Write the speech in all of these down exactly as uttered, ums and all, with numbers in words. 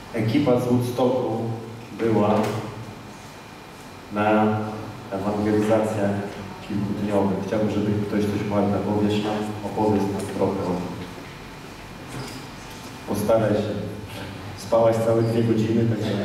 Ekipa z Woodstocku była na ewangelizacjach kilkudniowych. Chciałbym, żeby ktoś coś Marta powiesz nam, opowiedz nam trochę o tym. Postaraj się. Spałaś całe dwie godziny, tak nie?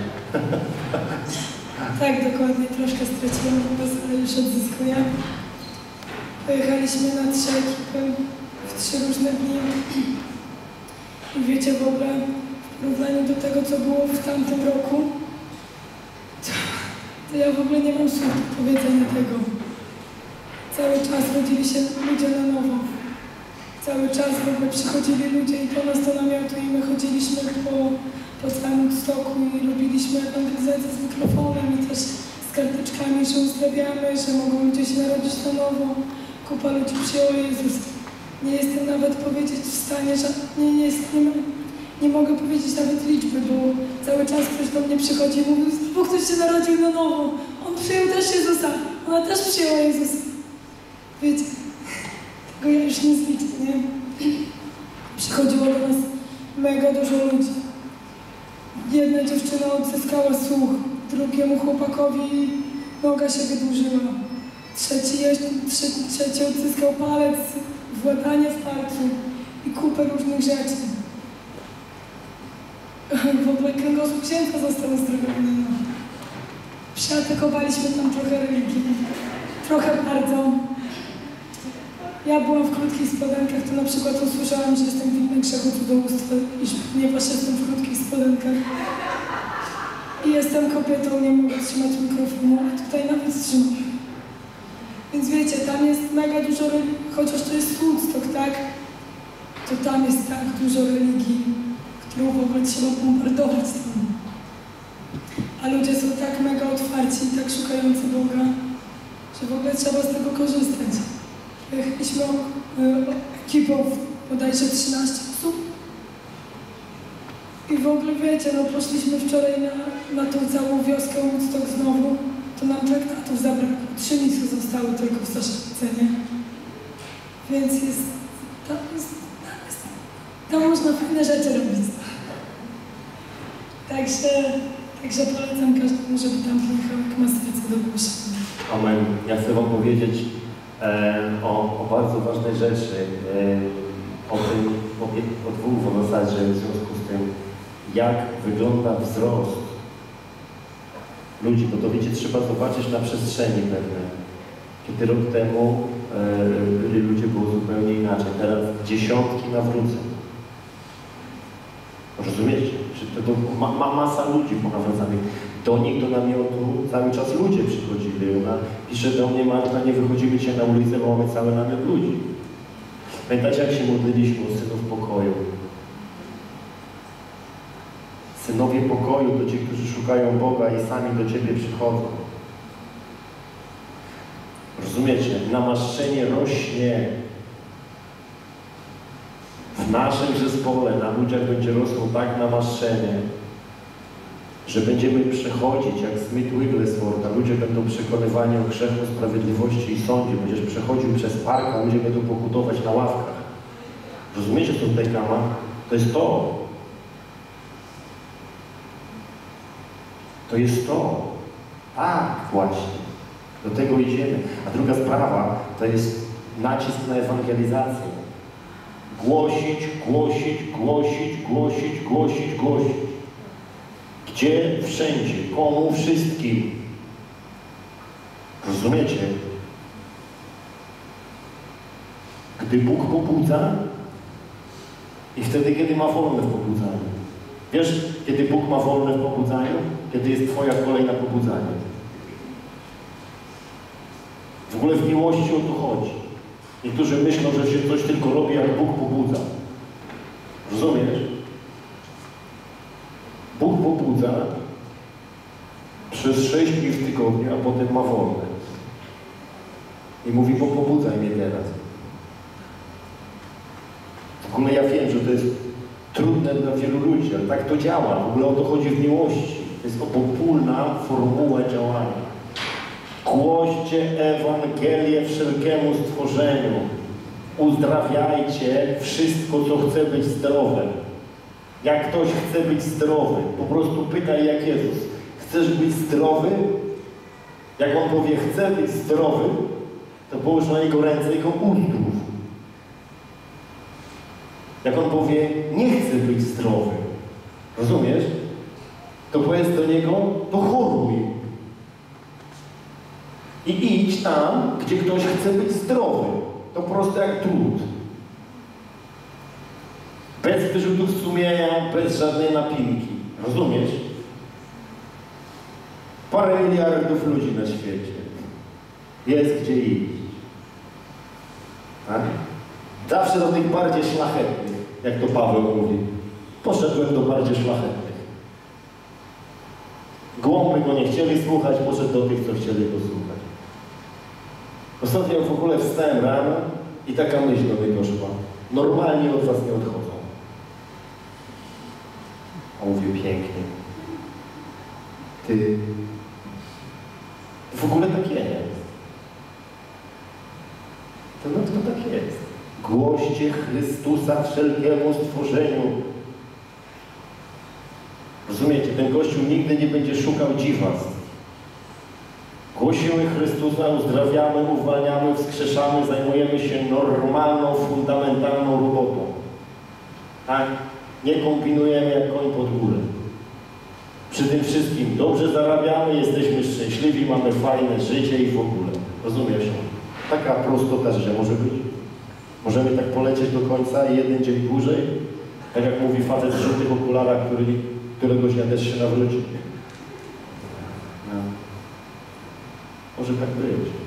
Tak, dokładnie. Troszkę straciłam czas, ale już odzyskuję. Pojechaliśmy na trzy ekipy w trzy różne dni. I wiecie, w ogóle w porównaniu do tego, co było w tamtym roku, to, to ja w ogóle nie mam słów do powiedzenia tego. Cały czas rodzili się ludzie na nowo. Cały czas w ogóle przychodzili ludzie i do nas do namiotu i my chodziliśmy po, po całym Woodstocku i robiliśmy ewangelizację z mikrofonem i też z karteczkami, że uzdrawiamy, że mogą ludzie się narodzić na nowo. Kupa ludzi przyjęła Jezusa. Nie jestem nawet powiedzieć w stanie, że nie, nie, jest, nie, nie mogę powiedzieć nawet liczby, bo cały czas ktoś do mnie przychodzi i mówi, bo ktoś się narodził na nowo. On przyjął też Jezusa. Ona też przyjęła Jezusa. Wiecie, tego ja już nie zliczę, nie? Przychodziło do nas mega dużo ludzi. Jedna dziewczyna odzyskała słuch, drugiemu chłopakowi noga się wydłużyła. Trzeci, jeszcze, trzeci, trzeci odzyskał palec, władanie w palcu i kupę różnych rzeczy. W ogóle kręgosłup księdza został uzdrowiony. Przeatykowaliśmy tam trochę religii. Trochę bardzo. Ja byłam w krótkich spodenkach, to na przykład usłyszałam, że jestem winna grzechu cudzołóstwa, iż ponieważ jestem w krótkich spodenkach i jestem kobietą, nie mogę trzymać mikrofonu, a tutaj nawet trzymam. Więc wiecie, tam jest mega dużo religii, chociaż to jest Woodstock, tak? To tam jest tak dużo religii, którą w ogóle trzeba bombardować tam. A ludzie są tak mega otwarci i tak szukający Boga, że w ogóle trzeba z tego korzystać. Jechaliśmy ekipą bodajże trzynaście osób i w ogóle wiecie, no poszliśmy wczoraj na, na tą całą wioskę Woodstock znowu, to nam traktatów zabrakło, trzy misje zostały tylko w Saszewce, nie? Więc jest tam, jest, tam, jest, tam można fajne rzeczy robić. Także, także polecam każdemu, żeby tam pojechał, jak ma serce do głoszenia. Amen. Ja chcę wam powiedzieć O, o bardzo ważnej rzeczy, o tym, o, o dwóch w zasadzie w związku z tym, jak wygląda wzrost ludzi, bo to wiecie, trzeba zobaczyć na przestrzeni pewne. Kiedy rok temu e, byli ludzie, było zupełnie inaczej, teraz dziesiątki nawróceń. Rozumiecie? To, to ma, ma masa ludzi ponawracanych. Do nich, do namiotu, cały czas ludzie przychodzili. Ona pisze do mnie, Marta, nie wychodzimy dzisiaj na ulicę, bo mamy cały namiot ludzi. Pamiętacie, jak się modliliśmy o synów pokoju? Synowie pokoju to ci, którzy szukają Boga i sami do Ciebie przychodzą. Rozumiecie? Namaszczenie rośnie. W naszym zespole, na ludziach będzie rosło tak namaszczenie, że będziemy przechodzić jak Smith Wigglesworth, a ludzie będą przekonywani o grzechu, sprawiedliwości i sądzie. Będziesz przechodził przez park, a ludzie będą pokutować na ławkach. Rozumiecie, co tutaj kama? To jest to. To jest to. Tak, właśnie. Do tego idziemy. A druga sprawa to jest nacisk na ewangelizację. Głosić, głosić, głosić, głosić, głosić, głosić. Gdzie? Wszędzie. Komu? Wszystkim. Rozumiecie? Gdy Bóg pobudza i wtedy, kiedy ma wolne w pobudzaniu. Wiesz, kiedy Bóg ma wolne w pobudzaniu? Kiedy jest Twoja kolej na pobudzanie. W ogóle w miłości o to chodzi. Niektórzy myślą, że się coś tylko robi, jak Bóg pobudza. Rozumiesz? Bóg pobudza przez sześć dni w tygodniu, a potem ma wolne. I mówi, bo pobudzaj mnie teraz. W ogóle ja wiem, że to jest trudne dla wielu ludzi, ale tak to działa. W ogóle o to chodzi w miłości. To jest obopólna formuła działania. Głoście Ewangelię wszelkiemu stworzeniu. Uzdrawiajcie wszystko, co chce być zdrowe. Jak ktoś chce być zdrowy, po prostu pytaj jak Jezus. Chcesz być zdrowy? Jak On powie, chcę być zdrowy, to połóż na Jego ręce i Go uzdrów. Jak On powie, nie chcę być zdrowy, rozumiesz? To powiedz do Niego, to choruj. I idź tam, gdzie ktoś chce być zdrowy. To prosto jak trud. Bez wyrzutów sumienia, bez żadnej napinki. Rozumiesz? Parę miliardów ludzi na świecie. Jest gdzie iść. Tak? Zawsze do tych bardziej szlachetnych, jak to Paweł mówi. Poszedłem do bardziej szlachetnych. Głąby go nie chcieli słuchać, poszedł do tych, co chcieli go słuchać. Ostatnio w ogóle wstałem rano i taka myśl do mnie doszła. Normalnie od was nie odchodzą. A mówię pięknie. Ty... W ogóle tak jest. To no to tak jest. Głoście Chrystusa wszelkiemu stworzeniu. Rozumiecie? Ten Kościół nigdy nie będzie szukał dziwactw. Głosimy Chrystusa, uzdrawiamy, uwalniamy, wskrzeszamy, zajmujemy się normalną, fundamentalną robotą. Tak? Nie kombinujemy jak koń pod górę. Przy tym wszystkim dobrze zarabiamy, jesteśmy szczęśliwi, mamy fajne życie i w ogóle. Rozumiesz? Taka prostota życia może być. Możemy tak polecieć do końca i jeden dzień dłużej. Tak jak mówi facet w żółtych okularach, który, któregoś dnia też się nawróci. No. Może tak być.